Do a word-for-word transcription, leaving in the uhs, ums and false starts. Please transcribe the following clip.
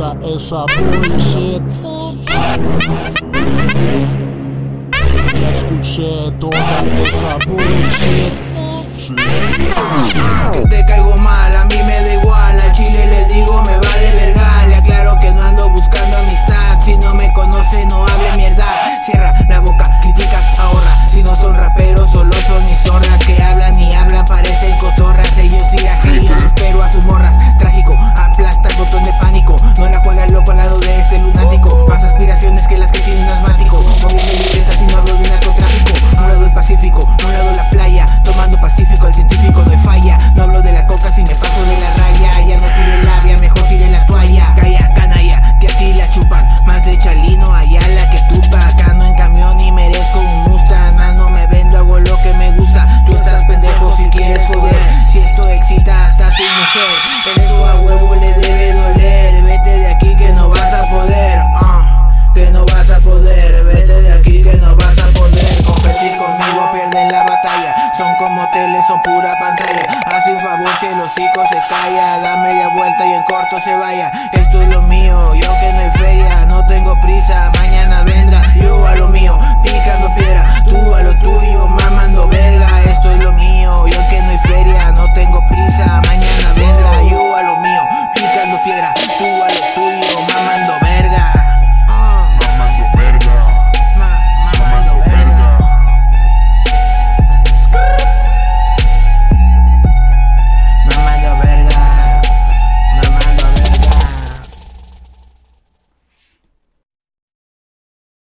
toda esa bullshit. Ya escuché toda esa bullshit. Que te caigo mal, a mí me da igual. A Chile le digo me vale verga. Le aclaro que no ando